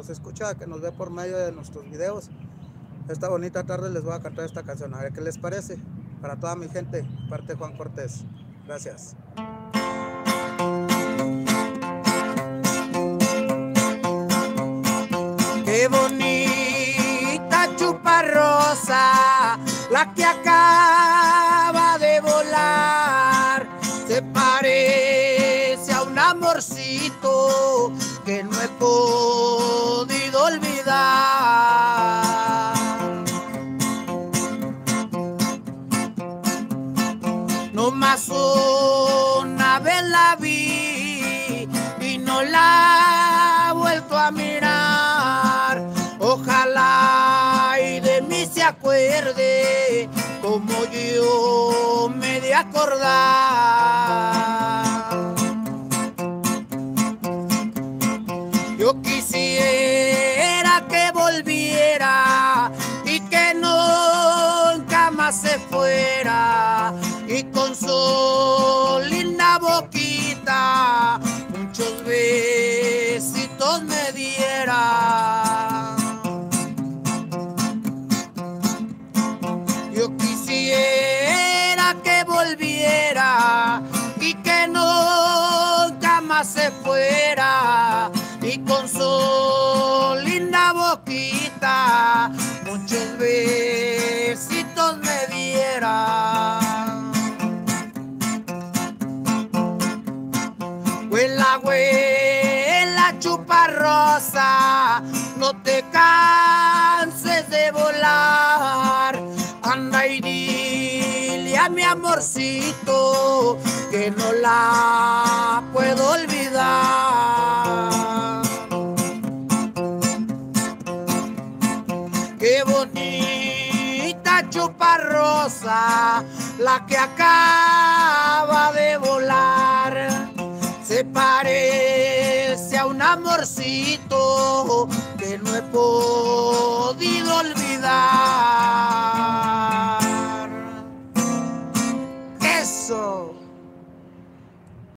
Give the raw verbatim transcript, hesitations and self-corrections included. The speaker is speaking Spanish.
nos escucha, que nos ve por medio de nuestros videos. Esta bonita tarde les voy a cantar esta canción, a ver qué les parece. Para toda mi gente, parte Juan Cortés. Gracias. Qué bonita chuparrosa, la que acaba de volar. Se parece a un amorcito que no he podido olvidar. No más una vez la vi y no la he vuelto a mirar. Ojalá y de mí se acuerde como yo me de acordar. Yo quisiera que volviera y que nunca más se fuera, y con su linda boquita muchos besitos me diera. Yo quisiera que volviera y que nunca más se fuera, y con su linda boquita muchos besitos me diera. Huela, huela, chuparrosa, no te canses de volar. Anda y dile a mi amorcito que no la puedo olvidar. Qué bonita chuparrosa, la que acaba de volar. Se parece a un amorcito que no he podido olvidar.